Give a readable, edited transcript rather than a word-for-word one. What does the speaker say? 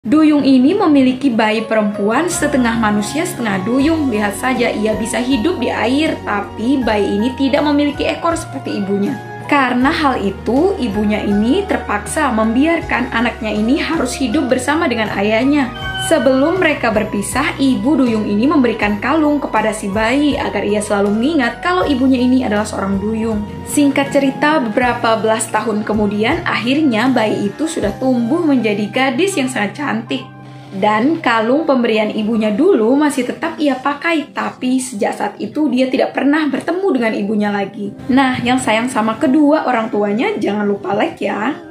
Duyung ini memiliki bayi perempuan setengah manusia setengah duyung. Lihat saja, ia bisa hidup di air, tapi bayi ini tidak memiliki ekor seperti ibunya. Karena hal itu, ibunya ini terpaksa membiarkan anaknya ini harus hidup bersama dengan ayahnya. Sebelum mereka berpisah, ibu duyung ini memberikan kalung kepada si bayi agar ia selalu mengingat kalau ibunya ini adalah seorang duyung. Singkat cerita, beberapa belas tahun kemudian, akhirnya bayi itu sudah tumbuh menjadi gadis yang sangat cantik. Dan kalung pemberian ibunya dulu masih tetap ia pakai, tapi sejak saat itu dia tidak pernah bertemu dengan ibunya lagi. Nah, yang sayang sama kedua orang tuanya, jangan lupa like ya.